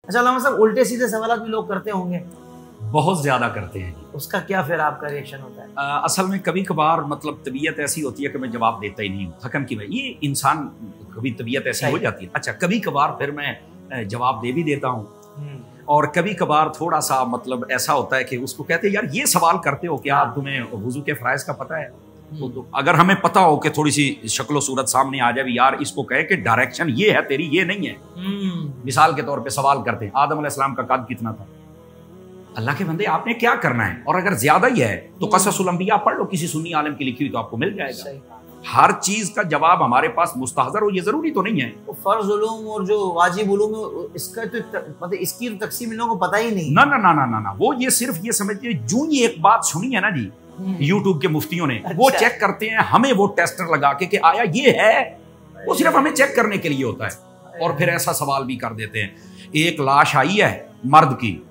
اچھا علامہ صاحب، الٹے سیدھے سوالات بھی لوگ کرتے ہوں گے؟ بہت زیادہ کرتے ہیں جی۔ اس کا کیا پھر آپ کا ریئیکشن ہوتا ہے؟ اصل میں کبھی کبھار مطلب طبیعت ایسی ہوتی ہے کہ میں جواب دیتا ہی نہیں ہوں، تھکن کی وجہ، یہ انسان کبھی طبیعت ایسی ہو جاتی ہے۔ اچھا کبھی کبھار پھر میں جواب دے بھی دیتا ہوں، اور کبھی کبھار تھوڑا سا مطلب ایسا ہوتا ہے کہ اس کو کہتے ہیں یار یہ سوال کرتے ہو کیا تمہیں وضو کے فرائض کا پتہ ہے؟ تو اگر ہمیں پتہ ہو کہ تھوڑی سی شکل و صورت سامنے آ جائے یار اس کو کہے کہ ڈائریکشن یہ ہے تیری، یہ نہیں ہے۔ مثال کے طور پہ سوال کرتے ہیں آدم علیہ السلام کا قد کتنا تھا؟ اللہ کے بندے آپ نے کیا کرنا ہے؟ اور اگر زیادہ ہی ہے تو قصص الانبیاء پڑھ لو، کسی سنی عالم کی لکھی ہوئی تو آپ کو مل جائے گا۔ ہر چیز کا جواب ہمارے پاس مستحضر ہو یہ ضروری تو نہیں ہے۔ فرض علوم اور جو واجب علوم ہے اس کا تو مطلب اس کی تقسیم ان لوگوں کو پتہ ہی نہیں۔ نہ نہ نہ نہ نہ، وہ یہ صرف یہ سمجھتے ہیں جو یہ ایک بات سنی ہے نا جی یوٹیوب کے مفتیوں نے، وہ چیک کرتے ہیں ہمیں وہ ٹیسٹر لگا کے کہ آیا یہ ہے، وہ صرف ہمیں چیک کرنے کے لیے ہوتا ہے، اور پھر ایسا سوال بھی کر دیتے ہیں۔ ایک لاش آئی ہے مرد کی،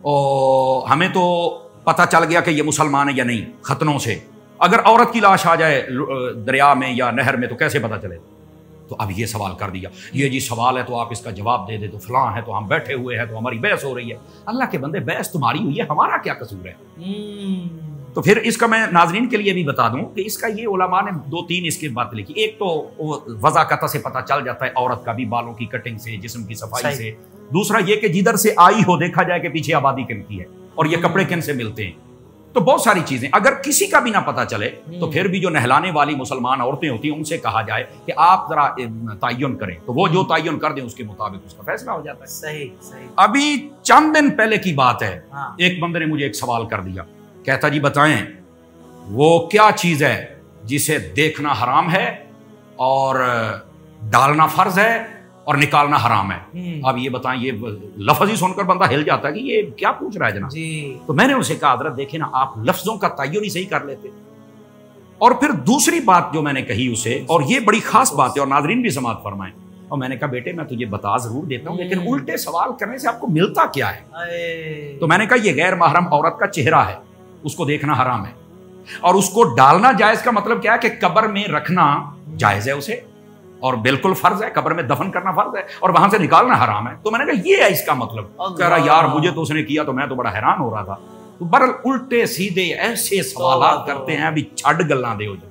اور ہمیں تو پتہ چل گیا کہ یہ مسلمان ہے یا نہیں ختنوں سے، اگر عورت کی لاش آ جائے دریا میں یا نہر میں تو کیسے پتہ چلے؟ تو اب یہ سوال کر دیا، یہ جی سوال ہے تو آپ اس کا جواب دے دے، تو فلاں ہے تو ہم بیٹھے ہوئے ہیں تو ہماری بحث ہو رہی ہے۔ اللہ کے بندے بحث تمہاری ہوئی ہے، ہمارا کیا قصور ہے؟ تو پھر اس کا میں ناظرین کے لیے بھی بتا دوں کہ اس کا یہ علماء نے 2-3 اس کی بات لکھی۔ ایک تو وضاقتہ سے پتہ چل جاتا ہے عورت کا بھی، بالوں کی کٹنگ سے، جسم کی صفائی سے۔ دوسرا یہ کہ جدھر سے آئی ہو دیکھا جائے کہ پیچھے آبادی کن کی ہے اور یہ کپڑے کن سے ملتے ہیں۔ تو بہت ساری چیزیں اگر کسی کا بھی نہ پتہ چلے تو پھر بھی جو نہلانے والی مسلمان عورتیں ہوتی ہیں ان سے کہا جائے کہ آپ ذرا تعین کریں، تو وہ جو تعین کر دیں اس کے مطابق اس کا فیصلہ ہو جاتا ہے۔ صحیح صحیح۔ ابھی چند دن پہلے کی بات ہے، ایک بندے نے مجھے ایک سوال کر دیا، کہتا جی بتائیں وہ کیا چیز ہے جسے دیکھنا حرام ہے اور ڈالنا فرض ہے اور نکالنا حرام ہے؟ اب یہ بتائیں، یہ لفظ ہی سن کر بندہ ہل جاتا ہے کہ یہ کیا پوچھ رہا ہے جناب جی۔ تو میں نے اسے کہا حضرت دیکھیں نا، آپ لفظوں کا تعین ہی صحیح کر لیتے۔ اور پھر دوسری بات جو میں نے کہی اسے، اور یہ بڑی خاص بات ہے اور ناظرین بھی سماعت فرمائیں، اور میں نے کہا بیٹے میں تجھے بتا ضرور دیتا ہوں لیکن الٹے سوال کرنے سے آپ کو ملتا کیا ہے؟ تو میں نے کہا یہ غیر محرم عورت کا چہرہ ہے، اس کو دیکھنا حرام ہے، اور اس کو ڈالنا جائز کا مطلب کیا ہے کہ قبر میں رکھنا جائز ہے اسے، اور بالکل فرض ہے، قبر میں دفن کرنا فرض ہے، اور وہاں سے نکالنا حرام ہے۔ تو میں نے کہا یہ ہے اس کا مطلب۔ کہہ رہا یار مجھے تو اس نے کیا تو میں تو بڑا حیران ہو رہا تھا۔ تو برل الٹے سیدھے ایسے سوالات کرتے ہیں، ابھی چھڈ گلاں دے ہو جائے۔